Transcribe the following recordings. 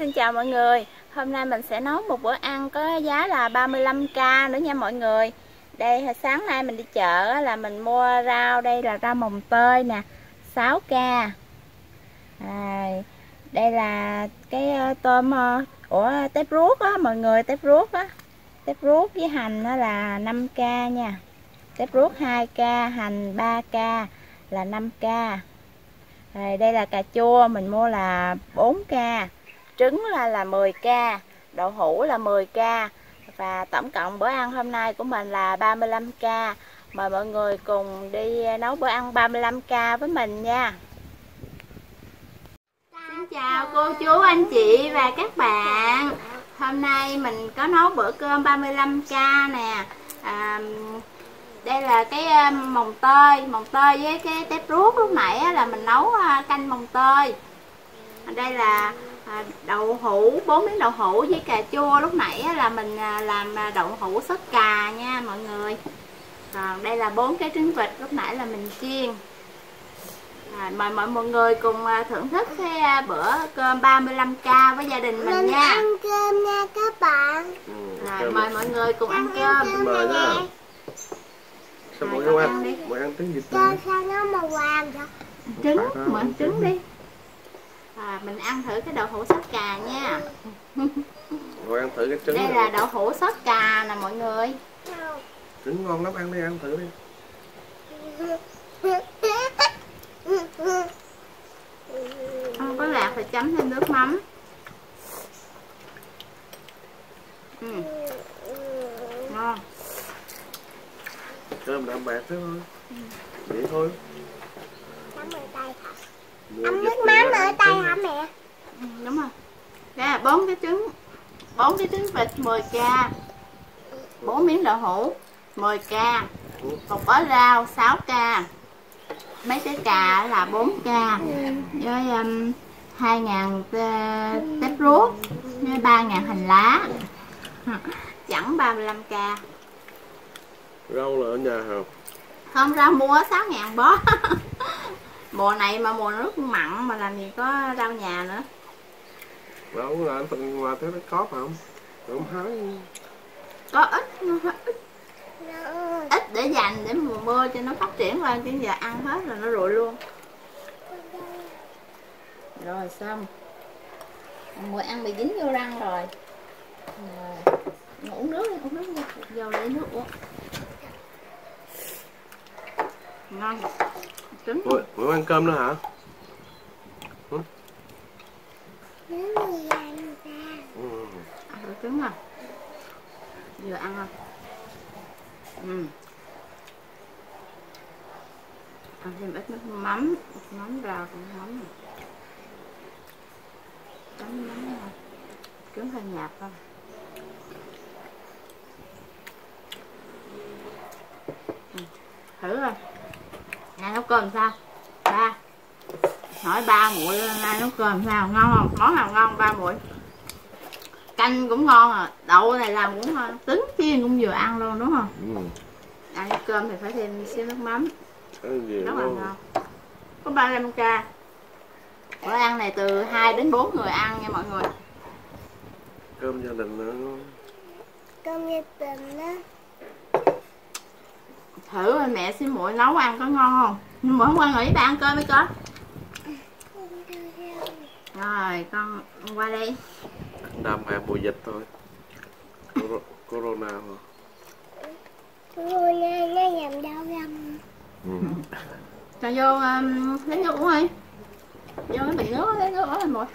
Xin chào mọi người. Hôm nay mình sẽ nấu một bữa ăn có giá là 35k nữa nha mọi người. Đây sáng nay mình đi chợ là mình mua rau, đây là rau mồng tơi nè, 6k. Đây là cái tôm tép ruốc á mọi người, tép ruốc á. Tép ruốc với hành đó là 5k nha. Tép ruốc 2k, hành 3k là 5k. Rồi đây là cà chua mình mua là 4k. Trứng là 10k, đậu hũ là 10k. Và tổng cộng bữa ăn hôm nay của mình là 35k. Mời mọi người cùng đi nấu bữa ăn 35k với mình nha. Xin chào cô chú, anh chị và các bạn. Hôm nay mình có nấu bữa cơm 35k nè. Đây là cái mồng tơi với cái tép ruốc lúc nãy là mình nấu canh mồng tơi. Đây là đậu hũ, 4 miếng đậu hũ với cà chua, lúc nãy là mình làm đậu hũ sốt cà nha mọi người. Còn đây là 4 cái trứng vịt lúc nãy là mình chiên. Mời mọi người cùng thưởng thức cái bữa cơm 35k với gia đình mình nha. Ăn cơm nha các bạn. Rồi mời mọi người cùng ăn cơm. Mời nha. Sao mọi người ăn trứng vịt sao nó màu vàng vậy? Trứng, mọi ăn trứng đi. Mình ăn thử cái đậu hũ sốt cà nha. Rồi ăn thử cái trứng. Đây là đậu hũ sốt cà nè mọi người. Trứng ngon lắm, ăn đi, ăn thử đi. Không có lạc thì chấm thêm nước mắm. Ngon. Cơm đạm bạc thế thôi. Vậy thôi. Ăn nước mắm ở tay hả mẹ? Đúng rồi. Đây là 4 cái trứng vịt 10k, 4 miếng đậu hũ 10k, một bó rau 6k, mấy trái cà là 4k, với 2.000 tép ruốc, với 3.000 hành lá, chẳng 35k. Rau là ở nhà hả? Không, rau mua 6.000 bó. Mùa này mà mùa nước mặn mà làm gì có rau nhà nữa. Rau là anh từng ngoài tới nó có phải không? Không hái. Có ít để dành để mùa mưa cho nó phát triển lên, chứ giờ ăn hết rồi nó rụi luôn. Rồi xong. Mùi ăn bị dính vô răng rồi. Uống nước đi, uống nước nha. Vô lấy nước uống. Ngon. Trứng. Ủa, ăn cơm nữa hả? Ăn thử trứng à? Vừa ăn không? Ăn thêm ít nước mắm rau cũng mắm này. Chấm mắm này. Trứng hơi nhạt thôi. Thử rồi. Nay nấu cơm sao? Ba. Hỏi ba muội nay nấu cơm sao? Ngon không? Món nào ngon ba muội? Canh cũng ngon à, đậu này làm cũng ngon, trứng chiên cũng vừa ăn luôn đúng không? Ăn cơm thì phải thêm xíu nước mắm. Rất là ngon. Có 35k. Bữa ăn này từ 2 đến 4 người ăn nha mọi người. Cơm gia đình nữa. Cơm gia đình đó. Thử rồi mẹ xin muội nấu ăn có ngon không? Nhưng mà hôm qua nghỉ bà ăn cơm đi con. Rồi con qua đây. Đam mê mùa dịch thôi. Corona mà. Corona nó làm đau răng. Cho vô lấy nước uống đi. Vô cái bị nước lấy nước uống lên muội.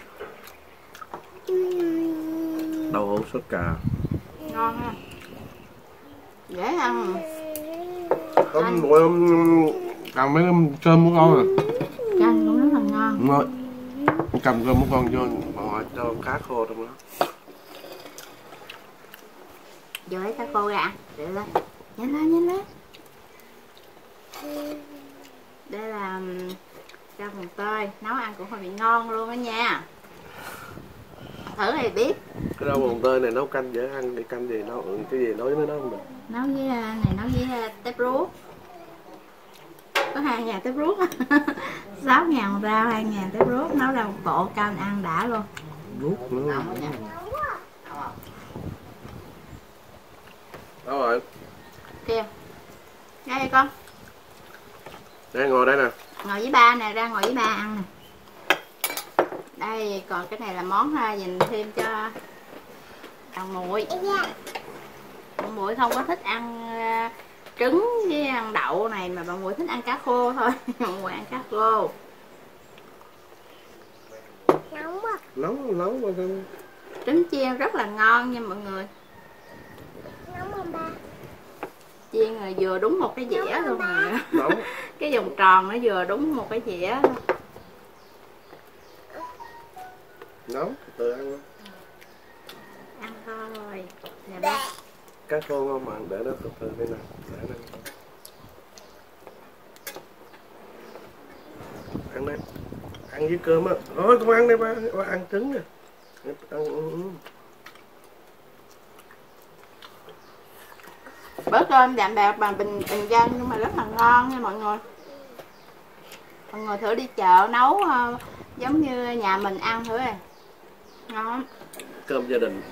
Đậu hũ sốt cà. Ngon ha. Dễ ăn. Không, muội cầm mấy cơm của con à. Canh cũng rất là ngon. Đúng rồi. Cầm cơm của con vô, họ cho cá khô trong đó. Vô lấy cá khô ra ăn. Để lên. Nhanh lên. Đây là rau mồng tơi, nấu ăn cũng hơi bị ngon luôn đó nha. Thử thì biết. Cái rau mồng tơi này nấu canh dễ ăn, để canh gì nấu cái gì nấu với nó không được. Nấu với tép ruốc. Có 2.000 tép ruốc. 6.000 rau, 2.000 tép ruốc, nấu ra một bộ canh ăn đã luôn. Nuốt nữa. Nóng quá nha. Đâu rồi? Kìa. Đây đi con. Đây ngồi đây nè. Ngồi với ba nè, ra ngồi với ba ăn nè. Đây, còn cái này là món dành thêm cho thằng muội. Bạn muội không có thích ăn trứng với ăn đậu này, mà bạn muội thích ăn cá khô thôi. Bạn muội ăn cá khô. Nóng quá. Nóng mà không. Trứng chiên rất là ngon nha mọi người. Nóng không ba? Chiên rồi vừa đúng một cái dĩa luôn rồi. Nóng. Cái vòng tròn nó vừa đúng một cái dĩa. Nóng, từ ăn luôn. Ăn thôi. Nè ba. Cá khô ngon mà, để nó từ từ đây nè. Để đây. Ăn đây. Ăn với cơm á. Thôi con ăn đây ba, ăn trứng nè. Ăn. Bữa cơm đạm bạc bằng bình dân nhưng mà rất là ngon nha mọi người. Mọi người thử đi chợ nấu giống như nhà mình ăn thử này. Ngon. Cơm gia đình.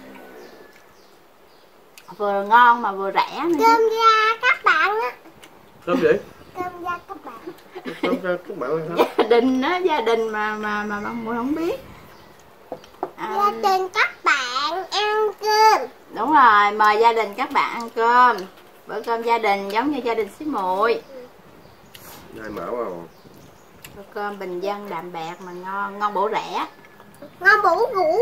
Vừa ngon mà vừa rẻ nữa. Cơm da các bạn á. Cơm gì? Cơm da các bạn. Cơm ra các bạn là sao? Gia đình đó, gia đình mà bạn muội không biết. Gia đình các bạn ăn cơm. Đúng rồi, mời gia đình các bạn ăn cơm. Bữa cơm gia đình giống như gia đình xí muội. Hai mão không? Bữa cơm bình dân đạm bạc mà ngon, ngon bổ rẻ. Ngon bổ rủ.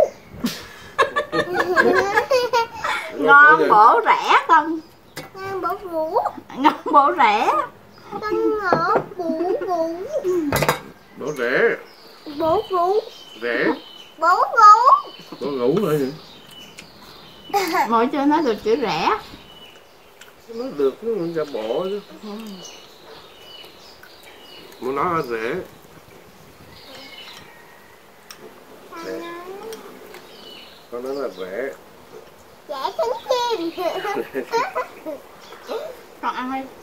Ngon bổ rẻ con. Ngon bổ rủ. Ngon bổ rẻ. Con ngõ bổ rủ. Bổ rẻ. Bổ rủ. Rẻ. Bổ rủ. Bổ ngủ lại vậy. Mỗi chưa nói được chữ rẻ. Nó được, nó ra bộ chứ. Muốn nói rẻ. Rẻ. Con nói là rẻ. Rẻ trứng chim. Con ăn đi.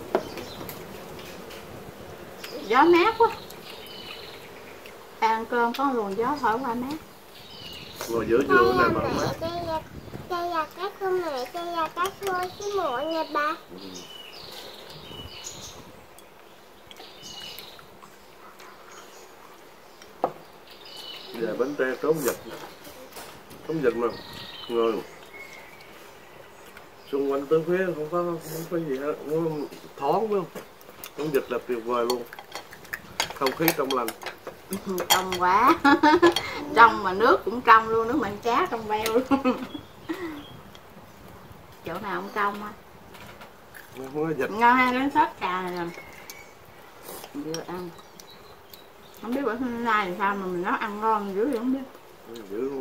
Gió mát quá. Ăn cơm có luồng gió thổi qua mát. Ngồi giữa giường này mà Đây mát. là cái con này, đây là cái xôi xí muội nha ba. Giờ bánh tre trốn giật. Trốn giật mà. Ngồi. Xung quanh tứ phía không có gì hết. Nó thoáng phải không? Trốn giật là tuyệt vời luôn. Không khí trong lành. Trong quá. Trong mà nước cũng trong luôn, nước mặn cá trong veo luôn. Chỗ nào không trong á. Không có giật. Ngon ha, cái sốt cà này nè. Vừa ăn. Không biết bữa nay làm sao mà mình nấu ăn ngon dữ vậy không biết. Dữ luôn.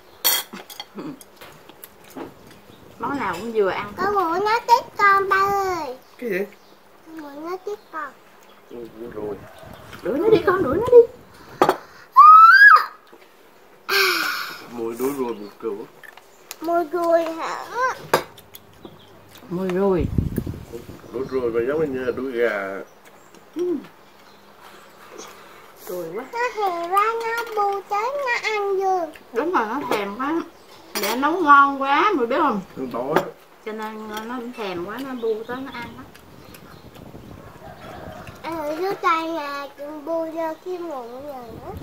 Món nào cũng vừa ăn. Con muốn nó tiếp con ba ơi. Cái gì? Con muốn nó tiếp con. Rồi. Đuổi nó đi con, đuổi nó đi. Mùi đuổi rồi buồn cười quá. Mùi ruồi hả? Mùi ruồi. Đuổi rồi mà giống như đuổi gà. Ruồi quá. Nó hề ra nó bu tới nó ăn giường. Đúng rồi, nó thèm quá. Để nấu ngon quá, mày biết không? Nó đói. Cho nên nó thèm quá, nó bu tới nó ăn đó. Thứ tay là bu cho khi muộn rồi nữa.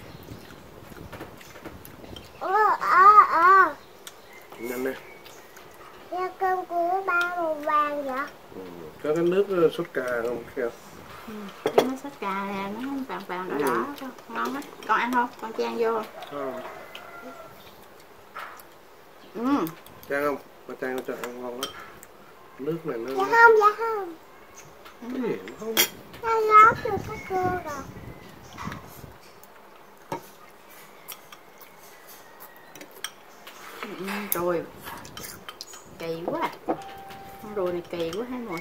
Nhanh nè. Cho cơm của ba màu vàng vậy? Có cái nước sốt cà không kìa? Cái nó sốt cà nè, nó vàng vàng đỏ đỏ, ngon lắm. Con ăn không? Con chan vô. Chan không? Bà chan cho ăn ngon lắm. Nước này nó... Dạ không, dạ không. Cái gì không? Nó lót được các cô rồi. Rồi. Kỳ quá. Con ruồi này kỳ quá hả mọi.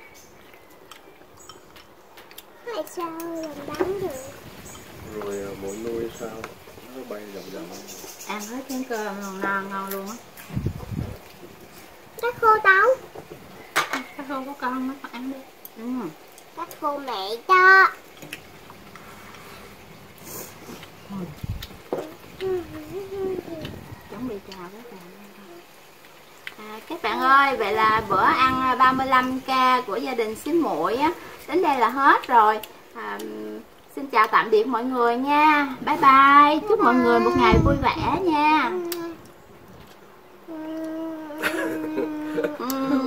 Tại sao làm bánh được? Rồi mỗi nuôi sao? Nó bay vòng vòng. Ăn hết chén cơm ngon luôn á. Các cô tấu. Các cô có con nó ăn đi. Các cô mẹ cho. chào các bạn. Các bạn ơi, vậy là bữa ăn 35k của gia đình Xím Muội á đến đây là hết rồi. Xin chào tạm biệt mọi người nha. Bye bye. Chúc mọi người một ngày vui vẻ nha.